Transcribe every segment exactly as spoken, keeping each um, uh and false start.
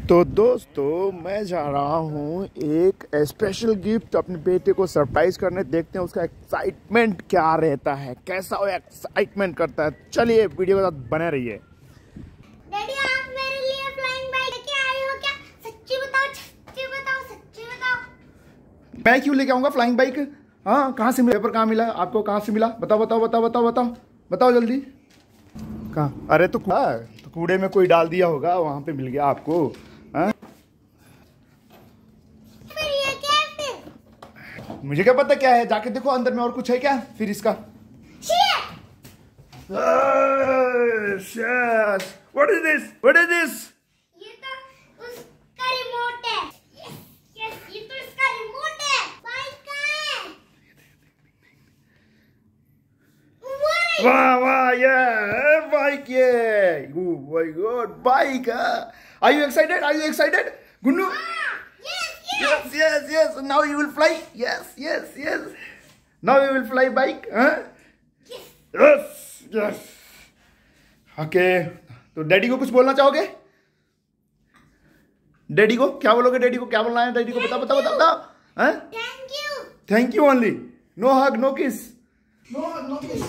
तो दोस्तों मैं जा रहा हूँ एक स्पेशल गिफ्ट अपने बेटे को सरप्राइज करने। देखते हैं उसका एक्साइटमेंट क्या रहता है, कैसा वो एक्साइटमेंट करता है। चलिए वीडियो के साथ बने रहिए। डैडी आप मेरे लिए फ्लाइंग बाइक लेके आए हो क्या? सच्ची बताओ, सच्ची बताओ, सच्ची बताओ। मैं क्यों लेके आऊंगा फ्लाइंग बाइक? हाँ, कहाँ से मिला? पेपर कहाँ मिला आपको? कहाँ से मिला? बताओ बताओ बताओ बताओ बताओ बताओ जल्दी। कहाँ? अरे तो, तो कूड़े में कोई डाल दिया होगा, वहां पे मिल गया आपको। हाँ? फिर ये क्या है फिर? मुझे क्या पता क्या है, जाके देखो अंदर में और कुछ है क्या फिर इसका। What is this? What is this? ये तो उसका रिमोट है। यस यस, ये तो इसका रिमोट है। बाइक कहाँ है? वाह वाह, ये बाइक, ये oh my god, bike. Are you excited? Are you excited, Gunnu? Yes, yes, yes. Now you will fly. Yes, yes, yes. Now you will fly bike. Huh? Yes, yes. Okay. तो daddy को कुछ बोलना चाहोगे? Daddy को क्या बोलोगे? Daddy को क्या बोलना है? डैडी को बता बता बता बता। हाँ? Thank you. Thank you only. No hug, no kiss. No hug, no kiss.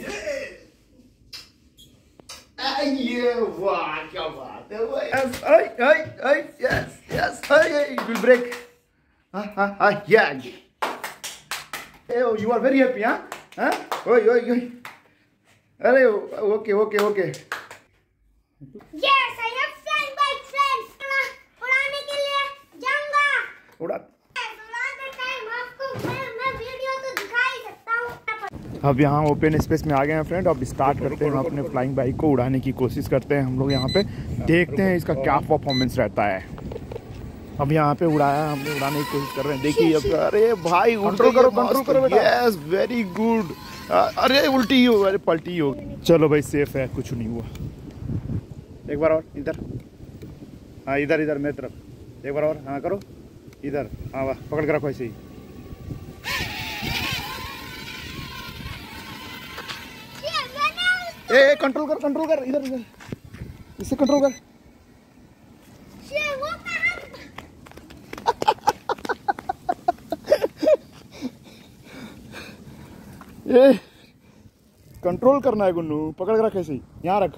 ये वाह क्या बात है। Yes, ay, ay, ay, yes, yes, ay, ay, it will break. Ah, ah, ah, yeah. Hey, oh, you are very happy, huh? Huh? Oi, oi, oi. अरे okay, okay, okay. Yes, I have flying bike friends. उड़ाने के लिए जाऊंगा। उड़ा। अब यहाँ open space में आ गए हैं फ्रेंड। अब स्टार्ट करते हैं, हम अपने फ्लाइंग बाइक को उड़ाने की कोशिश करते हैं हम लोग यहाँ पे। देखते हैं इसका क्या परफॉर्मेंस रहता है। अब यहाँ पे उड़ाया, हम उड़ाने की कोशिश कर रहे हैं। देखिए अब, अरे भाई कंट्रोल करो, कंट्रोल करो। Yes, very good. अरे उल्टी हो, अरे पलटी हो। चलो भाई सेफ है, कुछ नहीं हुआ। एक बार और इधर, हाँ इधर इधर मेरी तरफ एक बार और। हाँ करो इधर, हाँ वाह, पकड़ के रखो ऐसे ही। ए कंट्रोल कर, कंट्रोल कर, इधर इधर, इससे कंट्रोल कर। ये कंट्रोल करना है गुन्नू, पकड़ के रख ऐसे ही, यहाँ रख।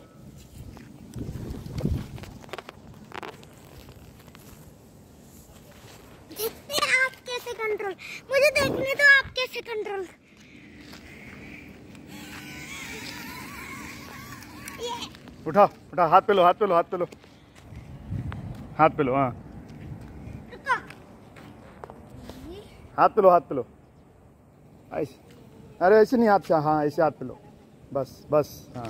देखते हैं आप कैसे कंट्रोल, मुझे देखने दो आप कैसे कंट्रोल। उठा उठा, हाथ पे लो, हाथ पे लो, हाथ पे लो, हाथ पे लो। हाँ हाथ पे लो, हाथ पे लो ऐसे। अरे ऐसे नहीं, हाथ से, हाँ ऐसे हाथ पे लो, बस बस। हाँ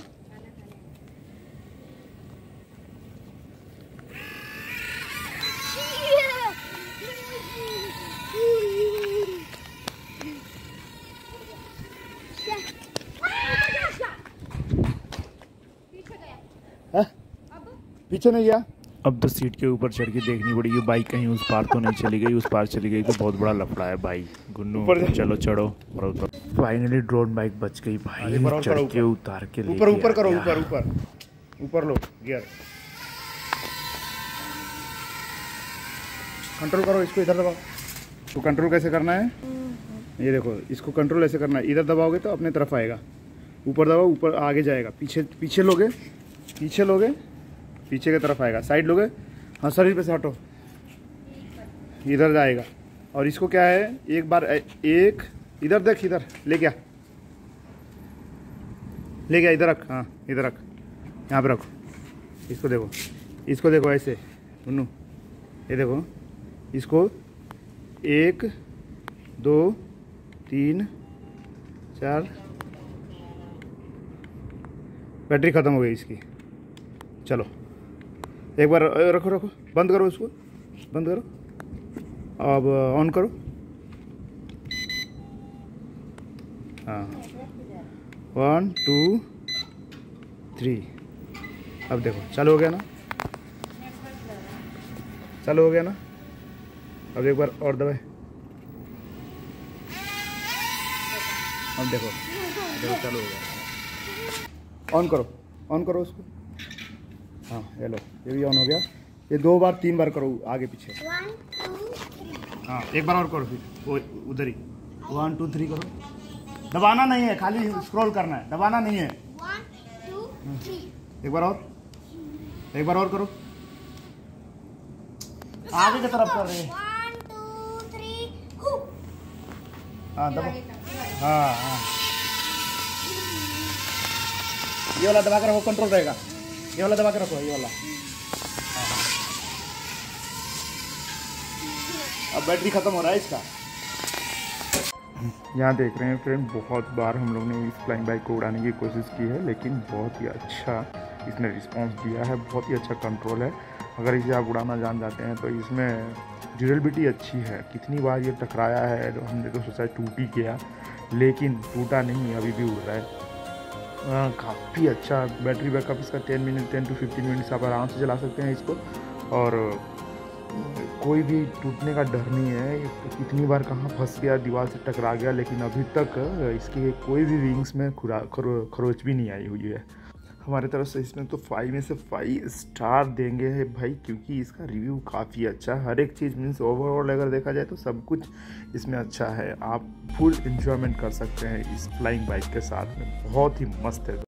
है? पीछे नहीं गया। अब तो सीट के ऊपर चढ़ के देखनी पड़ेगी बाइक कहीं उस पार तो नहीं चली गई। उस पार चली गई तो बहुत बड़ा लफड़ा है भाई। गुन्नू चलो चढ़ो। फाइनली ड्रोन बाइक बच गई भाई। चढ़ के उतार के ऊपर ऊपर करो, ऊपर ऊपर ऊपर लो गियर, कंट्रोल करो इसको, इधर दबाओ। तो कंट्रोल कैसे करना है, ये देखो, इसको कंट्रोल ऐसे करना है। इधर दबाओगे तो अपने तरफ आएगा, ऊपर दबाओ ऊपर आगे जाएगा। पीछे पीछे लोगे, पीछे लोगे पीछे की तरफ आएगा। साइड लोगे, हाँ शरीर पे से हटो, इधर जाएगा। और इसको क्या है, एक बार एक इधर देख, इधर ले गया, ले गया, इधर रख, हाँ इधर रख, यहाँ पे रखो। इसको देखो, इसको देखो ऐसे मुन्नू, ये देखो इसको, एक दो तीन चार, बैटरी ख़त्म हो गई इसकी। चलो एक बार रखो रखो, बंद करो इसको, बंद करो। अब ऑन करो, हाँ वन टू थ्री। अब देखो चालू हो गया ना, चालू हो गया ना। अब एक बार और दबाए, अब देखो देखो चालू हो गया। ऑन करो, ऑन करो उसको, हाँ ये लो, ये भी ऑन हो गया। ये दो बार तीन बार करो, आगे पीछे। One two three. हाँ एक बार और करो, फिर वो उधर ही वन टू थ्री करो। दबाना नहीं है, खाली स्क्रॉल करना है, दबाना नहीं है। One two three. एक बार और, एक बार और करो, आगे की तरफ कर रहे हैं। One two three. हाँ दबा, हाँ हाँ ये वाला दबा कर रखो, कंट्रोल रहेगा। ये वाला दबा कर रखो, ये वाला। अब बैटरी खत्म हो रहा है इसका। यहाँ देख रहे हैं फ्रेंड, बहुत बार हम लोग ने इस फ्लाइंग बाइक को उड़ाने की कोशिश की है, लेकिन बहुत ही अच्छा इसने रिस्पांस दिया है, बहुत ही अच्छा कंट्रोल है। अगर इसे आप उड़ाना जान जाते हैं तो इसमें ड्यूरेबिलिटी अच्छी है। कितनी बार ये टकराया है, तो हमने तो सोचा टूट ही गया, लेकिन टूटा नहीं, अभी भी उड़ रहा है। काफ़ी अच्छा बैटरी बैकअप इसका ten minute ten to fifteen minutes आप आराम से चला सकते हैं इसको, और कोई भी टूटने का डर नहीं है। कितनी बार कहाँ फंस गया, दीवार से टकरा गया, लेकिन अभी तक इसके कोई भी विंग्स में खुरा खरो, खरोच भी नहीं आई हुई है। हमारे तरफ से इसमें तो फाइव में से फाइव स्टार देंगे है भाई, क्योंकि इसका रिव्यू काफ़ी अच्छा है। हर एक चीज़ मीन्स ओवरऑल अगर देखा जाए तो सब कुछ इसमें अच्छा है। आप फुल इंजॉयमेंट कर सकते हैं इस फ्लाइंग बाइक के साथ में, बहुत ही मस्त है।